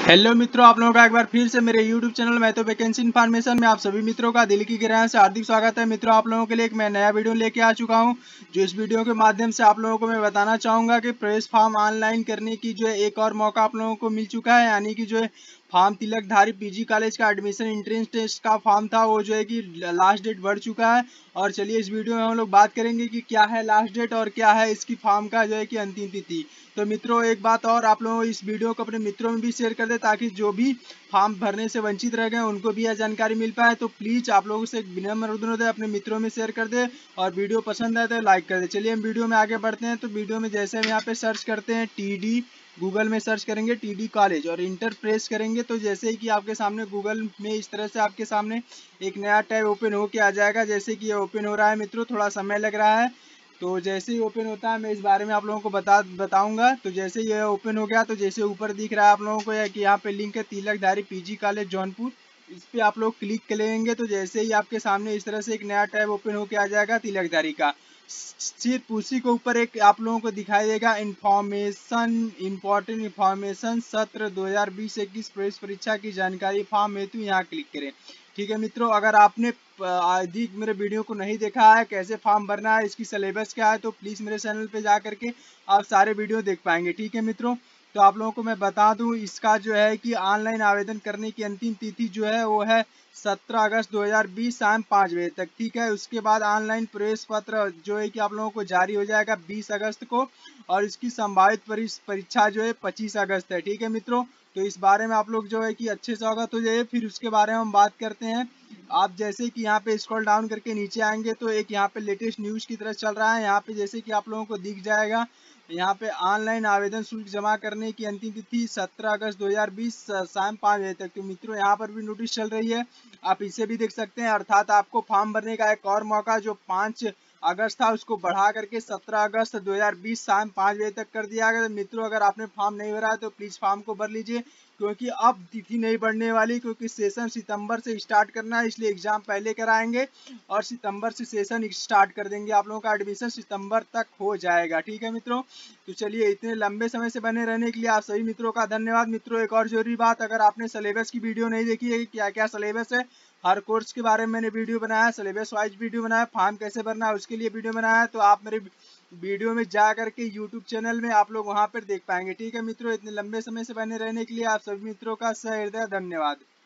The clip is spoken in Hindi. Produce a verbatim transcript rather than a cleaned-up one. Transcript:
हेलो मित्रों, आप लोगों का एक बार फिर से मेरे यूट्यूब चैनल में तो वैकेंसी इन्फॉर्मेशन में आप सभी मित्रों का दिल की गहराई से हार्दिक स्वागत है। मित्रों, आप लोगों के लिए एक मैं नया वीडियो लेके आ चुका हूं, जो इस वीडियो के माध्यम से आप लोगों को मैं बताना चाहूंगा कि प्रवेश फॉर्म ऑनलाइन करने की जो है एक और मौका आप लोगों को मिल चुका है। यानी कि जो है फॉर्म तिलकधारी पीजी कॉलेज का एडमिशन एंट्रेंस टेस्ट का फॉर्म था, वो जो है कि लास्ट डेट बढ़ चुका है। और चलिए इस वीडियो में हम लोग बात करेंगे कि क्या है लास्ट डेट और क्या है इसकी फॉर्म का जो है कि अंतिम तिथि। तो मित्रों, एक बात और, आप लोगों इस वीडियो को अपने मित्रों में भी शेयर कर दे ताकि जो भी फॉर्म भरने से वंचित रह गए उनको भी यह जानकारी मिल पाए। तो प्लीज आप लोगों से एक विनम्र अनुरोध है, अपने मित्रों में शेयर कर दे और वीडियो पसंद आए तो लाइक कर दे। चलिए हम वीडियो में आगे बढ़ते हैं। तो वीडियो में जैसे हम यहाँ पे सर्च करते हैं टीडी, गूगल में सर्च करेंगे टीडी कॉलेज और इंटर प्रेस करेंगे तो जैसे ही कि आपके सामने गूगल में इस तरह से आपके सामने एक नया टैब ओपन होके आ जाएगा। जैसे कि ये ओपन हो रहा है मित्रों, थोड़ा समय लग रहा है। तो जैसे ही ओपन होता है मैं इस बारे में आप लोगों को बता बताऊंगा। तो जैसे ये ओपन हो गया तो जैसे ऊपर दिख रहा है आप लोगों को यह कि यहाँ पे लिंक है तिलकधारी पीजी कॉलेज जौनपुर, इस पे आप लोग क्लिक करेंगे तो जैसे ही आपके सामने इस तरह से एक नया टैब ओपन होके आ जाएगा तिलकधारी का। सिर्फ उसी के ऊपर एक आप लोगों को दिखाई देगा इंफॉर्मेशन, इंपॉर्टेंट इंफॉर्मेशन सत्र दो हज़ार बीस इक्कीस प्रवेश परीक्षा की जानकारी फॉर्म हेतु यहाँ क्लिक करें। ठीक है मित्रों, अगर आपने अधिक मेरे वीडियो को नहीं देखा है कैसे फॉर्म भरना है, इसकी सिलेबस क्या है, तो प्लीज मेरे चैनल पे जा करके आप सारे वीडियो देख पाएंगे। ठीक है मित्रों, तो आप लोगों को मैं बता दूं इसका जो है कि ऑनलाइन आवेदन करने की अंतिम तिथि जो है वो है सत्रह अगस्त दो हज़ार बीस शाम पाँच बजे तक। ठीक है, उसके बाद ऑनलाइन प्रवेश पत्र जो है कि आप लोगों को जारी हो जाएगा बीस अगस्त को और इसकी संभावित परीक्षा जो है पच्चीस अगस्त है। ठीक है मित्रों, तो इस बारे में आप लोग जो है कि अच्छे से अवगत हो जाइए। फिर उसके बारे में हम बात करते हैं। आप जैसे कि यहाँ पे स्क्रॉल डाउन करके नीचे आएंगे तो एक यहाँ पे लेटेस्ट न्यूज की तरह चल रहा है। यहाँ पे जैसे कि आप लोगों को दिख जाएगा यहाँ पे ऑनलाइन आवेदन शुल्क जमा करने की अंतिम तिथि सत्रह अगस्त दो हज़ार बीस शाम पाँच बजे तक। तो मित्रों यहाँ पर भी नोटिस चल रही है, आप इसे भी देख सकते हैं। अर्थात आपको फॉर्म भरने का एक और मौका जो पाँच अगस्त था उसको बढ़ा करके सत्रह अगस्त दो हज़ार बीस शाम पाँच बजे तक कर दिया गया। तो मित्रों, अगर आपने फॉर्म नहीं भरा है तो प्लीज फॉर्म को भर लीजिए, क्योंकि अब तिथि नहीं बढ़ने वाली, क्योंकि सेशन सितंबर से स्टार्ट करना है, इसलिए एग्जाम पहले कराएंगे और सितंबर से सेशन स्टार्ट कर देंगे। आप लोगों का एडमिशन सितंबर तक हो जाएगा। ठीक है मित्रों, तो चलिए इतने लंबे समय से बने रहने के लिए आप सभी मित्रों का धन्यवाद। मित्रों, एक और जरूरी बात, अगर आपने सिलेबस की वीडियो नहीं देखी है क्या क्या सिलेबस है, हर कोर्स के बारे में मैंने वीडियो बनाया, सिलेबस वाइज वीडियो बनाया, फॉर्म कैसे भरना है उसके लिए वीडियो बनाया है, तो आप मेरे वीडियो में जा करके यूट्यूब चैनल में आप लोग वहां पर देख पाएंगे। ठीक है मित्रों, इतने लंबे समय से बने रहने के लिए आप सभी मित्रों का सहृदय धन्यवाद।